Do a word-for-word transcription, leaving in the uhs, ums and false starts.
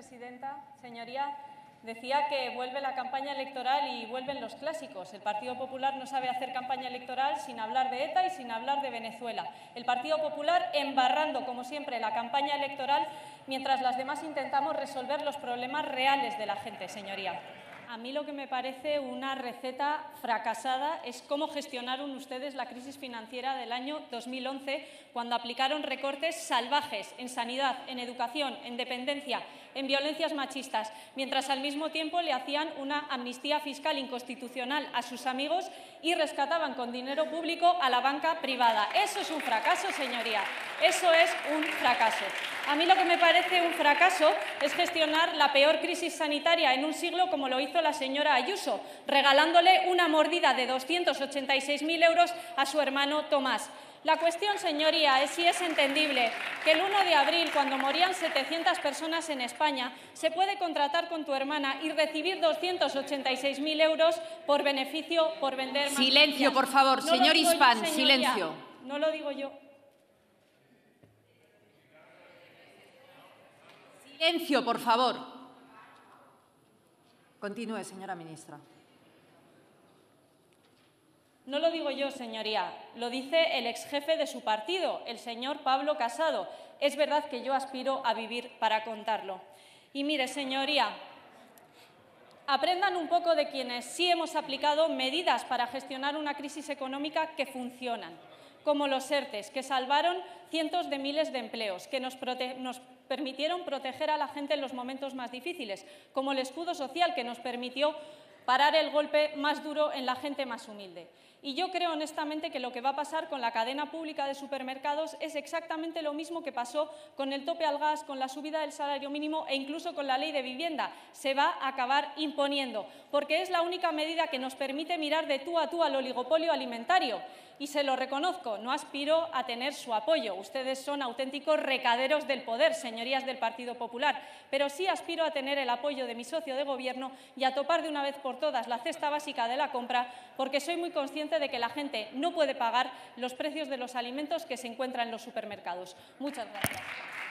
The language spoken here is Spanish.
presidenta. Señoría, decía que vuelve la campaña electoral y vuelven los clásicos. El Partido Popular no sabe hacer campaña electoral sin hablar de ETA y sin hablar de Venezuela. El Partido Popular embarrando, como siempre, la campaña electoral, mientras las demás intentamos resolver los problemas reales de la gente, señoría. A mí lo que me parece una receta fracasada es cómo gestionaron ustedes la crisis financiera del año dos mil once, cuando aplicaron recortes salvajes en sanidad, en educación, en dependencia, en violencias machistas, mientras al mismo tiempo le hacían una amnistía fiscal inconstitucional a sus amigos y rescataban con dinero público a la banca privada. Eso es un fracaso, señoría. Eso es un fracaso. A mí lo que me parece un fracaso es gestionar la peor crisis sanitaria en un siglo, como lo hizo la señora Ayuso, regalándole una mordida de doscientos ochenta y seis mil euros a su hermano Tomás. La cuestión, señoría, es si es entendible que el uno de abril, cuando morían setecientas personas en España, se puede contratar con tu hermana y recibir doscientos ochenta y seis mil euros por beneficio por vender más. Silencio, por favor. No Señor Hispán, yo, silencio. No lo digo yo. Silencio, por favor. Continúe, señora ministra. No lo digo yo, señoría, lo dice el exjefe de su partido, el señor Pablo Casado. Es verdad que yo aspiro a vivir para contarlo. Y mire, señoría, aprendan un poco de quienes sí hemos aplicado medidas para gestionar una crisis económica que funcionan, como los ERTEs, que salvaron cientos de miles de empleos, que nos, nos permitieron proteger a la gente en los momentos más difíciles, como el escudo social, que nos permitió parar el golpe más duro en la gente más humilde. Y yo creo honestamente que lo que va a pasar con la cadena pública de supermercados es exactamente lo mismo que pasó con el tope al gas, con la subida del salario mínimo e incluso con la ley de vivienda. Se va a acabar imponiendo, porque es la única medida que nos permite mirar de tú a tú al oligopolio alimentario. Y se lo reconozco, no aspiro a tener su apoyo. Ustedes son auténticos recaderos del poder, señorías del Partido Popular, pero sí aspiro a tener el apoyo de mi socio de Gobierno y a topar de una vez por todas la cesta básica de la compra, porque soy muy consciente de que la gente no puede pagar los precios de los alimentos que se encuentran en los supermercados. Muchas gracias.